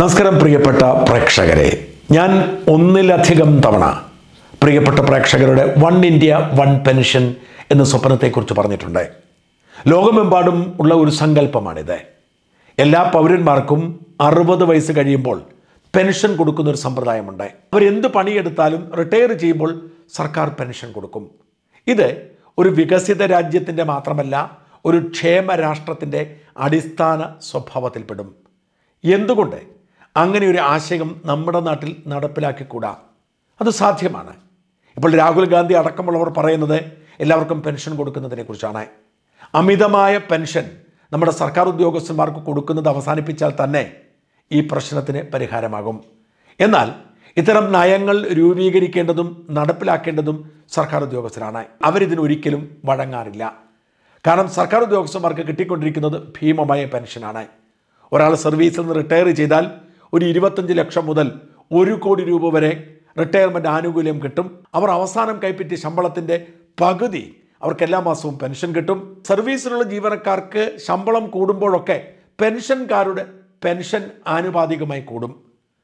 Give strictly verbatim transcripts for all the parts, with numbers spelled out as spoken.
നമസ്കാരം പ്രിയപ്പെട്ട പ്രേക്ഷകരെ, ഞാൻ ഒന്നിലധികം തവണ പ്രിയപ്പെട്ട പ്രേക്ഷകരുടെ വൺ ഇന്ത്യ വൺ പെൻഷൻ എന്ന സ്വപ്നത്തെക്കുറിച്ച് പറഞ്ഞിട്ടുണ്ട്. ലോകമെമ്പാടും ഉള്ള ഒരു സങ്കല്പമാണിത്. എല്ലാ പൗരന്മാർക്കും അറുപത് വയസ്സ് കഴിയുമ്പോൾ പെൻഷൻ കൊടുക്കുന്ന ഒരു സമ്പ്രദായമുണ്ട്. അവരെന്ത് പണിയെടുത്താലും റിട്ടയർ ചെയ്യുമ്പോൾ സർക്കാർ പെൻഷൻ കൊടുക്കും. ഇത് ഒരു വികസിത രാജ്യത്തിൻ്റെ മാത്രമല്ല, ഒരു ക്ഷേമ രാഷ്ട്രത്തിൻ്റെ അടിസ്ഥാന സ്വഭാവത്തിൽപ്പെടും. എന്തുകൊണ്ട് അങ്ങനെ ഒരു ആശയം നമ്മുടെ നാട്ടിൽ നടപ്പിലാക്കിക്കൂടാ? അത് സാധ്യമാണ്. ഇപ്പോൾ രാഹുൽ ഗാന്ധി അടക്കമുള്ളവർ പറയുന്നത് എല്ലാവർക്കും പെൻഷൻ കൊടുക്കുന്നതിനെക്കുറിച്ചാണ്. അമിതമായ പെൻഷൻ നമ്മുടെ സർക്കാർ ഉദ്യോഗസ്ഥന്മാർക്ക് കൊടുക്കുന്നത് അവസാനിപ്പിച്ചാൽ തന്നെ ഈ പ്രശ്നത്തിന് പരിഹാരമാകും. എന്നാൽ ഇത്തരം നയങ്ങൾ രൂപീകരിക്കേണ്ടതും നടപ്പിലാക്കേണ്ടതും സർക്കാർ ഉദ്യോഗസ്ഥരാണ്. അവരിതിനൊരിക്കലും വഴങ്ങാറില്ല. കാരണം സർക്കാർ ഉദ്യോഗസ്ഥന്മാർക്ക് കിട്ടിക്കൊണ്ടിരിക്കുന്നത് ഭീമമായ പെൻഷനാണ്. ഒരാൾ സർവീസിൽ നിന്ന് റിട്ടയർ ചെയ്താൽ ഒരു ഇരുപത്തഞ്ച് ലക്ഷം മുതൽ ഒരു കോടി രൂപ വരെ റിട്ടയർമെൻറ്റ് ആനുകൂല്യം കിട്ടും. അവർ അവസാനം കൈപ്പറ്റിയ ശമ്പളത്തിൻ്റെ പകുതി അവർക്ക് എല്ലാ മാസവും പെൻഷൻ കിട്ടും. സർവീസിലുള്ള ജീവനക്കാർക്ക് ശമ്പളം കൂടുമ്പോഴൊക്കെ പെൻഷൻകാരുടെ പെൻഷൻ ആനുപാതികമായി കൂടും.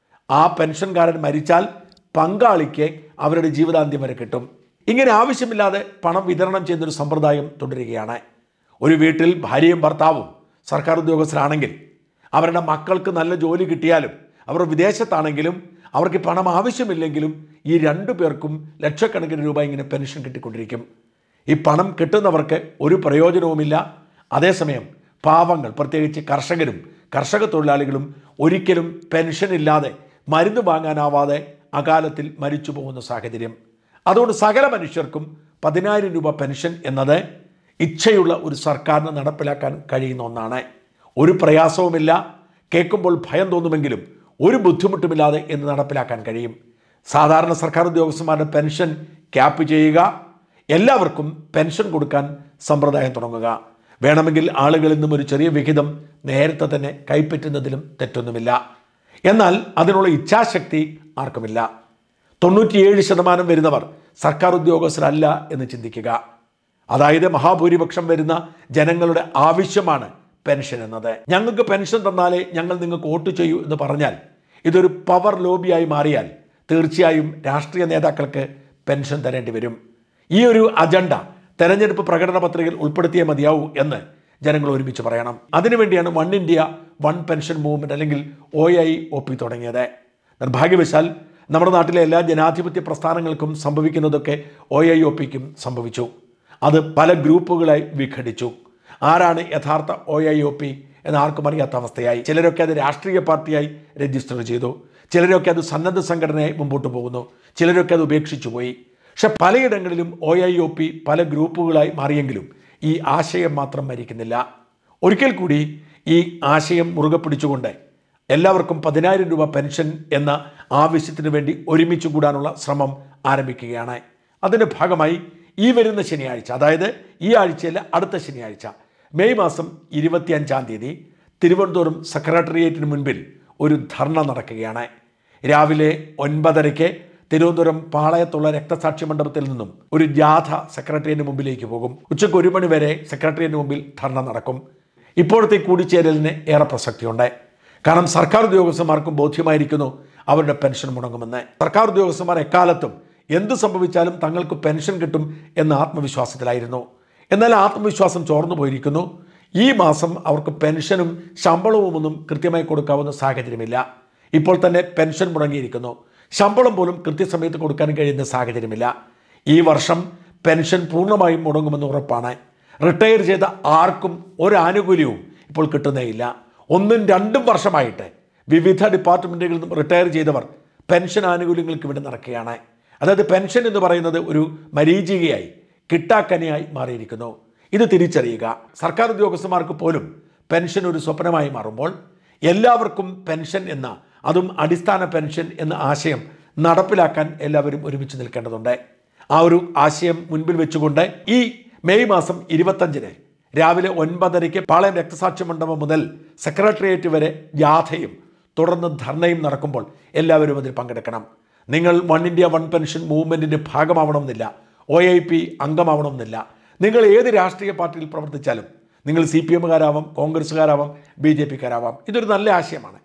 ആ പെൻഷൻകാരൻ മരിച്ചാൽ പങ്കാളിക്ക് അവരുടെ ജീവിതാന്ത്യം വരെ കിട്ടും. ഇങ്ങനെ ആവശ്യമില്ലാതെ പണം വിതരണം ചെയ്യുന്നൊരു സമ്പ്രദായം തുടരുകയാണ്. ഒരു വീട്ടിൽ ഭാര്യയും ഭർത്താവും സർക്കാർ ഉദ്യോഗസ്ഥരാണെങ്കിൽ അവരുടെ മക്കൾക്ക് നല്ല ജോലി കിട്ടിയാലും അവർ വിദേശത്താണെങ്കിലും അവർക്ക് പണം ആവശ്യമില്ലെങ്കിലും ഈ രണ്ടു പേർക്കും ലക്ഷക്കണക്കിന് രൂപ ഇങ്ങനെ പെൻഷൻ കിട്ടിക്കൊണ്ടിരിക്കും. ഈ പണം കിട്ടുന്നവർക്ക് ഒരു പ്രയോജനവുമില്ല. അതേസമയം പാവങ്ങൾ, പ്രത്യേകിച്ച് കർഷകരും കർഷക തൊഴിലാളികളും ഒരിക്കലും പെൻഷൻ ഇല്ലാതെ മരുന്ന് വാങ്ങാനാവാതെ അകാലത്തിൽ മരിച്ചു പോകുന്ന സാഹചര്യം. അതുകൊണ്ട് സകല മനുഷ്യർക്കും പതിനായിരം രൂപ പെൻഷൻ എന്നത് ഇച്ഛയുള്ള ഒരു സർക്കാരിന് നടപ്പിലാക്കാൻ കഴിയുന്ന ഒന്നാണ്. ഒരു പ്രയാസവുമില്ല. കേൾക്കുമ്പോൾ ഭയം തോന്നുമെങ്കിലും ഒരു ബുദ്ധിമുട്ടുമില്ലാതെ എന്ന് നടപ്പിലാക്കാൻ കഴിയും. സാധാരണ സർക്കാർ ഉദ്യോഗസ്ഥന്മാരുടെ പെൻഷൻ ക്യാപ്പ് ചെയ്യുക, എല്ലാവർക്കും പെൻഷൻ കൊടുക്കാൻ സമ്പ്രദായം തുടങ്ങുക. വേണമെങ്കിൽ ആളുകളിൽ നിന്നും ഒരു ചെറിയ വിഹിതം നേരത്തെ തന്നെ കൈപ്പറ്റുന്നതിലും തെറ്റൊന്നുമില്ല. എന്നാൽ അതിനുള്ള ഇച്ഛാശക്തി ആർക്കുമില്ല. തൊണ്ണൂറ്റിയേഴ് ശതമാനം വരുന്നവർ സർക്കാർ ഉദ്യോഗസ്ഥരല്ല എന്ന് ചിന്തിക്കുക. അതായത് മഹാഭൂരിപക്ഷം വരുന്ന ജനങ്ങളുടെ ആവശ്യമാണ് പെൻഷൻ എന്നത്. ഞങ്ങൾക്ക് പെൻഷൻ തന്നാലേ ഞങ്ങൾ നിങ്ങൾക്ക് വോട്ട് ചെയ്യൂ എന്ന് പറഞ്ഞാൽ ഇതൊരു പവർ ലോബിയായി മാറിയാൽ തീർച്ചയായും രാഷ്ട്രീയ നേതാക്കൾക്ക് പെൻഷൻ തരേണ്ടി വരും. ഈ ഒരു അജണ്ട തെരഞ്ഞെടുപ്പ് പ്രകടന പത്രികയിൽ ഉൾപ്പെടുത്തിയേ മതിയാവൂ എന്ന് ജനങ്ങൾ ഒരുമിച്ച് പറയണം. അതിനുവേണ്ടിയാണ് one India one pension movement അല്ലെങ്കിൽ ഒ ഐ ഒ പി തുടങ്ങിയത്. നിർഭാഗ്യവശാൽ നമ്മുടെ നാട്ടിലെ എല്ലാ ജനാധിപത്യ പ്രസ്ഥാനങ്ങൾക്കും സംഭവിക്കുന്നതൊക്കെ ഒ ഐ ഒ പിക്കും സംഭവിച്ചു. അത് പല ഗ്രൂപ്പുകളായി വിഘടിച്ചു. ആരാണ് യഥാർത്ഥ ഒ ഐ ഒ പി എന്ന് ആർക്കും അറിയാത്ത അവസ്ഥയായി. ചിലരൊക്കെ അത് രാഷ്ട്രീയ പാർട്ടിയായി രജിസ്റ്റർ ചെയ്തു, ചിലരൊക്കെ അത് സന്നദ്ധ സംഘടനയായി മുമ്പോട്ട് പോകുന്നു, ചിലരൊക്കെ അത് ഉപേക്ഷിച്ചു പോയി. പക്ഷെ പലയിടങ്ങളിലും ഒ ഐ ഒ പി പല ഗ്രൂപ്പുകളായി മാറിയെങ്കിലും ഈ ആശയം മാത്രം മരിക്കുന്നില്ല. ഒരിക്കൽ കൂടി ഈ ആശയം മുറുകെ പിടിച്ചുകൊണ്ട് എല്ലാവർക്കും പതിനായിരം രൂപ പെൻഷൻ എന്ന ആവശ്യത്തിന് വേണ്ടി ഒരുമിച്ച് കൂടാനുള്ള ശ്രമം ആരംഭിക്കുകയാണ്. അതിൻ്റെ ഭാഗമായി ഈ വരുന്ന ശനിയാഴ്ച, അതായത് ഈ ആഴ്ചയിലെ അടുത്ത ശനിയാഴ്ച മെയ് മാസം ഇരുപത്തിയഞ്ചാം തീയതി തിരുവനന്തപുരം സെക്രട്ടേറിയറ്റിന് മുൻപിൽ ഒരു ധർണ നടക്കുകയാണ്. രാവിലെ ഒൻപതരയ്ക്ക് തിരുവനന്തപുരം പാളയത്തുള്ള രക്തസാക്ഷി മണ്ഡപത്തിൽ നിന്നും ഒരു ജാഥ സെക്രട്ടേറിയറ്റിന് മുമ്പിലേക്ക് പോകും. ഉച്ചയ്ക്ക് ഒരു മണി വരെ സെക്രട്ടേറിയറ്റിന് മുമ്പിൽ ധർണ നടക്കും. ഇപ്പോഴത്തെ കൂടിച്ചേരലിന് ഏറെ പ്രസക്തിയുണ്ട്. കാരണം സർക്കാർ ഉദ്യോഗസ്ഥന്മാർക്കും ബോധ്യമായിരിക്കുന്നു അവരുടെ പെൻഷൻ മുടങ്ങുമെന്ന്. സർക്കാർ ഉദ്യോഗസ്ഥന്മാർ എക്കാലത്തും എന്ത് സംഭവിച്ചാലും തങ്ങൾക്ക് പെൻഷൻ കിട്ടും എന്ന ആത്മവിശ്വാസത്തിലായിരുന്നു. എന്നാൽ ആത്മവിശ്വാസം ചോർന്നു പോയിരിക്കുന്നു. ഈ മാസം അവർക്ക് പെൻഷനും ശമ്പളവും ഒന്നും കൃത്യമായി കൊടുക്കാവുന്ന സാഹചര്യമില്ല. ഇപ്പോൾ തന്നെ പെൻഷൻ മുടങ്ങിയിരിക്കുന്നു. ശമ്പളം പോലും കൃത്യസമയത്ത് കൊടുക്കാൻ കഴിയുന്ന സാഹചര്യമില്ല. ഈ വർഷം പെൻഷൻ പൂർണ്ണമായും മുടങ്ങുമെന്ന് ഉറപ്പാണ്. റിട്ടയർ ചെയ്ത ആർക്കും ഒരു ആനുകൂല്യവും ഇപ്പോൾ കിട്ടുന്നേയില്ല. ഒന്നും രണ്ടും വർഷമായിട്ട് വിവിധ ഡിപ്പാർട്ട്മെൻറ്റുകളിൽ നിന്നും റിട്ടയർ ചെയ്തവർ പെൻഷൻ ആനുകൂല്യങ്ങൾക്ക് വേണ്ടി നടക്കുകയാണ്. അതായത് പെൻഷൻ എന്ന് പറയുന്നത് ഒരു മരീചികയായി, കിട്ടാക്കനിയായി മാറിയിരിക്കുന്നു. ഇത് തിരിച്ചറിയുക. സർക്കാർ ഉദ്യോഗസ്ഥന്മാർക്ക് പോലും പെൻഷൻ ഒരു സ്വപ്നമായി മാറുമ്പോൾ എല്ലാവർക്കും പെൻഷൻ എന്ന, അതും അടിസ്ഥാന പെൻഷൻ എന്ന ആശയം നടപ്പിലാക്കാൻ എല്ലാവരും ഒരുമിച്ച് നിൽക്കേണ്ടതുണ്ട്. ആ ഒരു ആശയം മുൻപിൽ വെച്ചുകൊണ്ട് ഈ മെയ് മാസം ഇരുപത്തഞ്ചിന് രാവിലെ ഒൻപതരയ്ക്ക് പാളയം രക്തസാക്ഷി മണ്ഡപം മുതൽ സെക്രട്ടേറിയറ്റ് വരെ ജാഥയും തുടർന്ന് ധർണയും നടക്കുമ്പോൾ എല്ലാവരും അതിൽ പങ്കെടുക്കണം. നിങ്ങൾ വൺ ഇന്ത്യ വൺ പെൻഷൻ മൂവ്മെൻറ്റിൻ്റെ ഭാഗമാവണമെന്നില്ല, ഒ ഐ പി അംഗമാവണമെന്നില്ല. നിങ്ങൾ ഏത് രാഷ്ട്രീയ പാർട്ടിയിൽ പ്രവർത്തിച്ചാലും, നിങ്ങൾ സി പി എമ്മുകാരാവാം, കോൺഗ്രസ്സുകാരാവാം, ബി ജെ പിക്കാരാവാം. ഇതൊരു നല്ല ആശയമാണ്.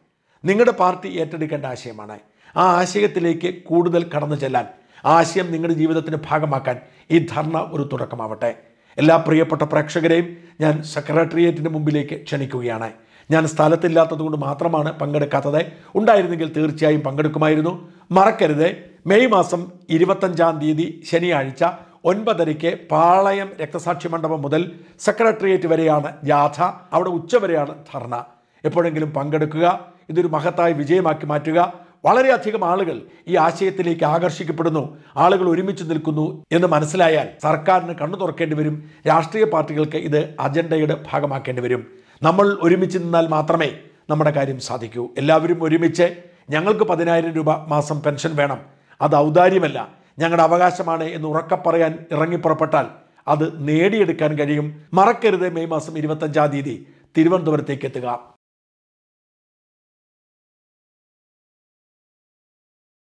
നിങ്ങളുടെ പാർട്ടി ഏറ്റെടുക്കേണ്ട ആശയമാണ്. ആ ആശയത്തിലേക്ക് കൂടുതൽ കടന്നു ചെല്ലാൻ, ആ ആശയം നിങ്ങളുടെ ജീവിതത്തിന് ഭാഗമാക്കാൻ ഈ ധർണ ഒരു തുടക്കമാവട്ടെ. എല്ലാ പ്രിയപ്പെട്ട പ്രേക്ഷകരെയും ഞാൻ സെക്രട്ടേറിയറ്റിന് മുമ്പിലേക്ക് ക്ഷണിക്കുകയാണ്. ഞാൻ സ്ഥലത്തില്ലാത്തതുകൊണ്ട് മാത്രമാണ് പങ്കെടുക്കാത്തത്. ഉണ്ടായിരുന്നെങ്കിൽ തീർച്ചയായും പങ്കെടുക്കുമായിരുന്നു. മറക്കരുത്, മെയ് മാസം ഇരുപത്തഞ്ചാം തീയതി ശനിയാഴ്ച ഒൻപതരയ്ക്ക് പാളയം രക്തസാക്ഷി മണ്ഡപം മുതൽ സെക്രട്ടേറിയറ്റ് വരെയാണ് ജാഥ. അവിടെ ഉച്ചവരെയാണ് ധർണ. എപ്പോഴെങ്കിലും പങ്കെടുക്കുക. ഇതൊരു മഹത്തായ വിജയമാക്കി മാറ്റുക. വളരെയധികം ആളുകൾ ഈ ആശയത്തിലേക്ക് ആകർഷിക്കപ്പെടുന്നു, ആളുകൾ ഒരുമിച്ച് നിൽക്കുന്നു എന്ന് മനസ്സിലായാൽ സർക്കാരിന് കണ്ണു തുറക്കേണ്ടി വരും. രാഷ്ട്രീയ പാർട്ടികൾക്ക് ഇത് അജണ്ടയുടെ ഭാഗമാക്കേണ്ടി വരും. നമ്മൾ ഒരുമിച്ച് നിന്നാൽ മാത്രമേ നമ്മുടെ കാര്യം സാധിക്കൂ. എല്ലാവരും ഒരുമിച്ച് ഞങ്ങൾക്ക് പതിനായിരം രൂപ മാസം പെൻഷൻ വേണം, അത് ഔദാര്യമല്ല, ഞങ്ങളുടെ അവകാശമാണ് എന്ന് ഉറക്കെ പറയാൻ ഇറങ്ങിപ്പുറപ്പെട്ടാൽ അത് നേടിയെടുക്കാൻ കഴിയും. മറക്കരുത്, മെയ് മാസം ഇരുപത്തഞ്ചാം തീയതി തിരുവനന്തപുരത്തേക്ക് എത്തുക.